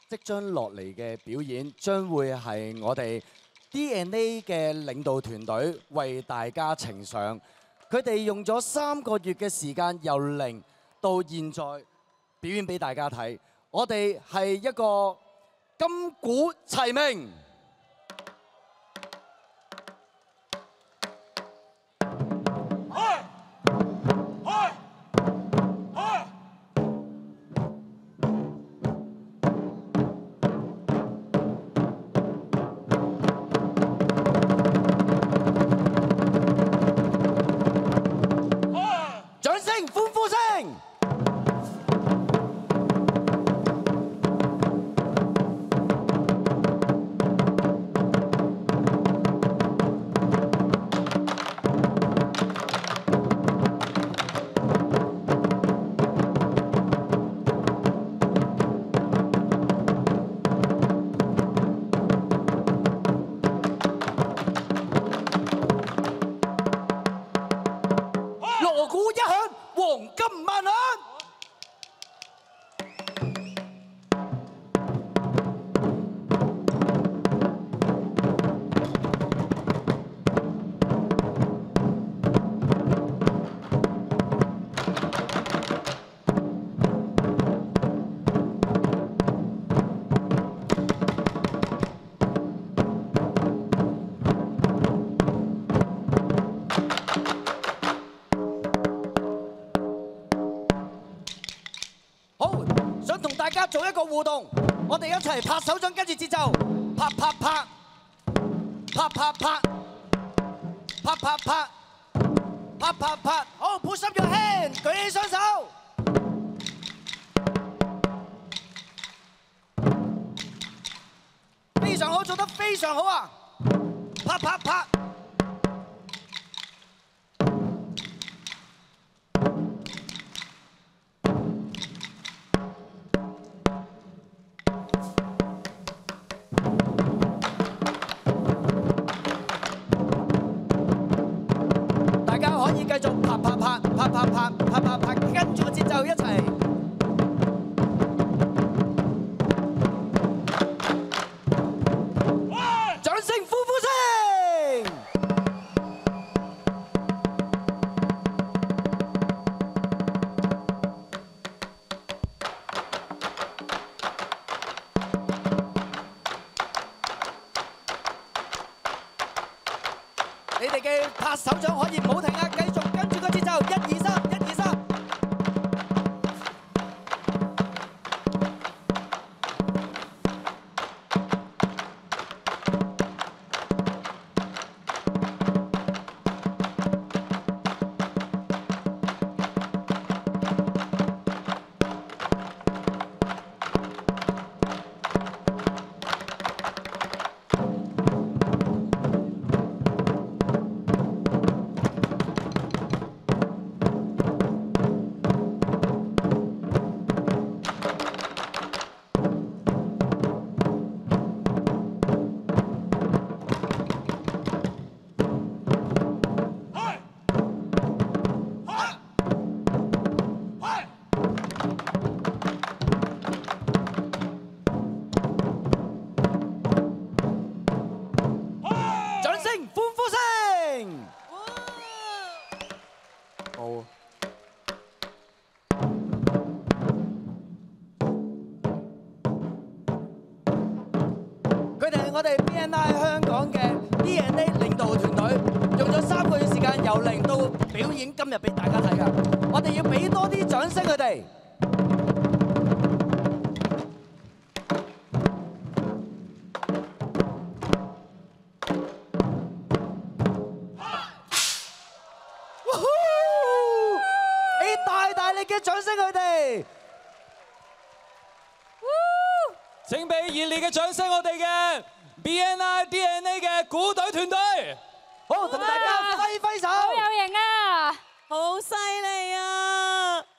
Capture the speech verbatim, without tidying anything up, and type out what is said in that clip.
即將落嚟嘅表演將會係我哋 D and A 嘅領導團隊為大家呈上。佢哋用咗三個月嘅時間，由零到現在表演俾大家睇。我哋係一個金鼓齊鳴。 做一個互動，我哋一齊拍手掌，跟住節奏，拍拍拍，拍拍拍，拍拍拍，拍拍拍，好 ，push up your hand， 舉起雙手，非常好，做得非常好啊！拍拍拍。 繼續拍拍拍拍拍拍拍拍拍，跟住個節奏一齊。掌聲呼呼聲！你哋嘅拍手掌可以唔好停啊！繼續。 節奏一二三，一二三。我哋 B N I 香港嘅 D and A 領導團隊用咗三個月時間，由零到表演今日俾大家睇㗎。我哋要俾多啲掌聲佢哋。俾大大力嘅掌聲佢哋。 請俾熱烈嘅掌聲，我哋嘅 B N I D and A 嘅鼓隊團隊， 好，同大家揮揮手， 好有型啊， 好犀利啊！